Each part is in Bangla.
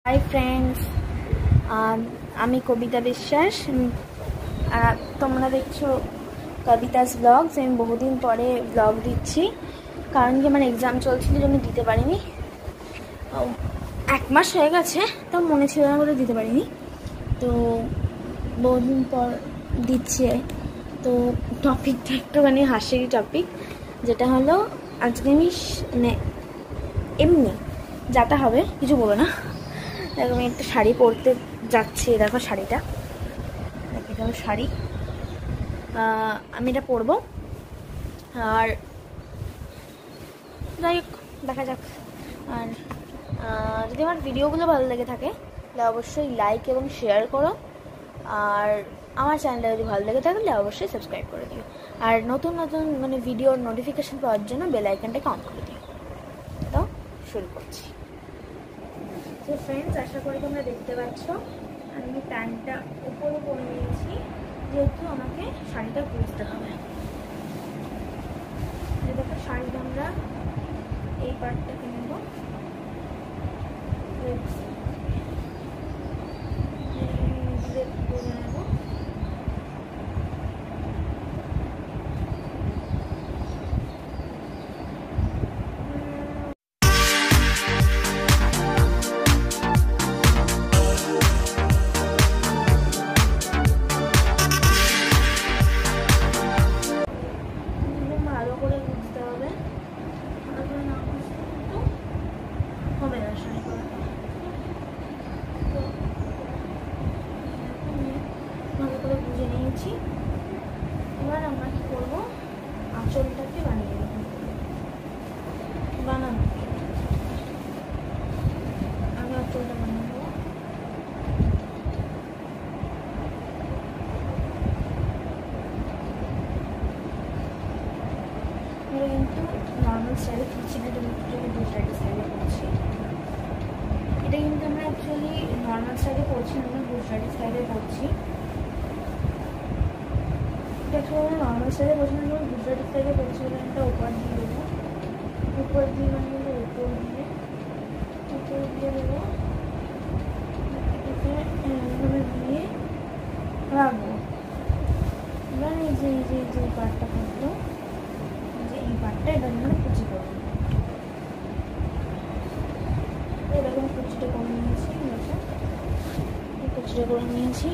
हाई फ्रेंड्स आमी कविता विश्वास तोमरा देखछो कवितास ब्लग्स। आमी बहुदिन परे ब्लग दिচ্ছি कारण कि आमार एग्जाम चलछिलो जोन्नो दिते पारिनी। एक मास हये गेछे तो मने छिलो ना बोले दिते पारिनी, तो बहुदिन पर दिচ্ছি। तो टपिकटा एकटुखानि हासिर टपिक, जेटा हलो आजके आमि माने एमनि जाता हबे किछु बोलो ना। देखो मैं एक शाड़ी पड़ते जाচ্ছি, देखो शाड़ीटा, এটা হলো শাড়ি। আমি এটা পরবো আর যাই হোক দেখা যাক। আর যদি আমার ভিডিওগুলো ভালো লেগে থাকে তাহলে অবশ্যই লাইক এবং শেয়ার করো, আর আমার চ্যানেলটা যদি ভালো লেগে থাকে তাহলে অবশ্যই সাবস্ক্রাইব করে দিও, আর নতুন নতুন মানে ভিডিওর নোটিফিকেশন পাওয়ার জন্য বেল আইকনটাকে অন করে দিও। তো শুরু করছি। তো फ्रेंड्स आशा करी তোমরা দেখতে পাচ্ছ আমি প্যান্টটা উপরে পরে নিয়েছি, যেহেতু আমাকে শাড়িটা বুঝতে হবে। এই দেখো শাড়িটা আমরা এই পার্টটাকে নেব, এবার আমরা কি করব, আঁচলটাকে বানিয়ে নেব। বানানো আমি আঁচলটা বানিয়ে নেব। আমরা কিন্তু নর্মাল স্টাইলে করছি না, এটা গুজরাটি স্টাইলে করছি। এটা কিন্তু আমরা অ্যাকচুয়ালি নর্মাল স্টাইলে করছি না, আমরা গুজরাটি স্টাইলে করছি। नॉर्मल स्टाइले बसने गुजराटी स्टाइले करते ऊपर दिए देव, ऊपर दिए मैं ऊपर दिए देव, दिए राखबो। पार्टा থাকলো এই পার্টটা এটা আমরা কুচি করবো। এরকম কুচিটা করে নিয়েছি, কুচিটা করে নিয়েছি।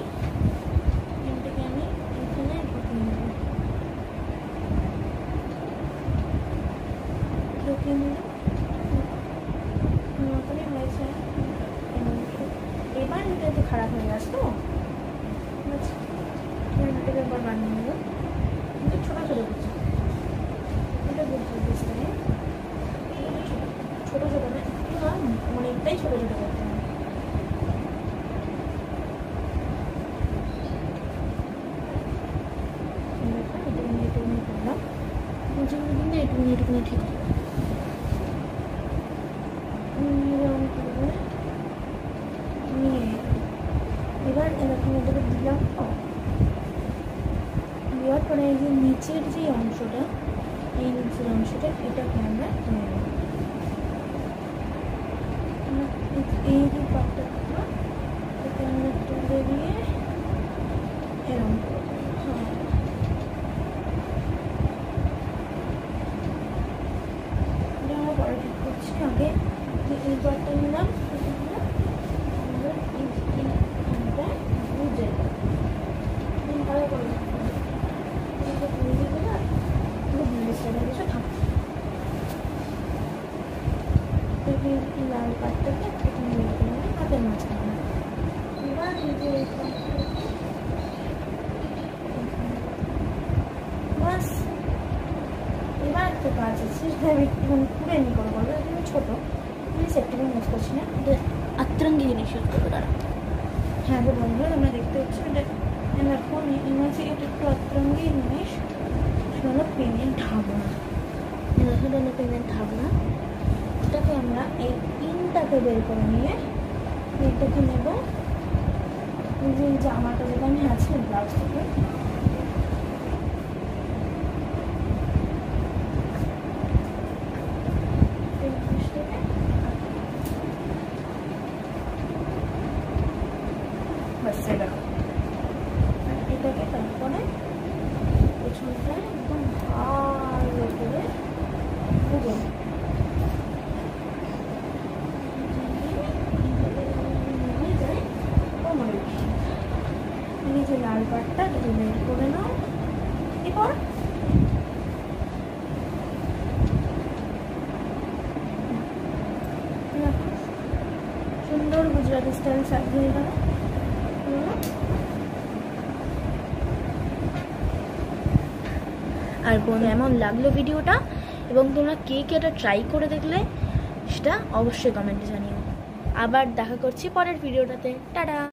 এবার এটা তো খারাপ হয়ে গেছে, তো এটাকে একবার বানিয়ে নেব। কিন্তু ছোটো ছোটো করছি, এটা বুঝতে বুঝতে ছোটো ছোটো না, অনেকটাই ছোটো ছোটো করতে হবে। ঠিক এবার এরকম এটাকে দিলাম, দেওয়ার পরে এই যে নিচের যে অংশটা, এই নিচের অংশটা এটাকে আমরা তুলে নেব। এই যে পাটটা এটাকে আমরা তুলে দিয়ে এরকম পরে ঠিক করছি। আগে এই পাটটা নিলাম, লাল পাটটাকে হাতের মাঝখানে। এবার বাস, এবার একটা কাজ আছে, সেটা আমি একটুখানি পুরে নি করে বলবো, তুমি ছোটো প্লিজ একটুখানি ইউজ করছি না, এটা আত্রঙ্গি জিনিস ইউজ করবো তারা। হ্যাঁ তো বন্ধুরা তোমরা দেখতে পাচ্ছ এটা এখন ইউজ, এটা একটু আত্রঙ্গি জিনিস, সেটা হলো পেনের ঢাকনা। সেটা হলো পেনের ঢাকনা। এটাকে আমরা এই পিনটাকে বের করে নিয়ে এটাকে নেব, যে জামাটা যেটা আমি আছে ব্লাউজ থেকে আসছে। দেখো এটাকে তারপরে পেছনটা একদম ভালো করে ভুজে নিজে লাল পাটটা যদি বের করে নাও, এরপর সুন্দর গুজরাটি স্টাইল সাজিয়ে দেবে। আর কেমন লাগলো ভিডিওটা এবং তোমরা কে কে এটা ট্রাই করে দেখলে সেটা অবশ্যই কমেন্টে জানিও। আবার দেখা করছি পরের ভিডিওটাতে। টাটা।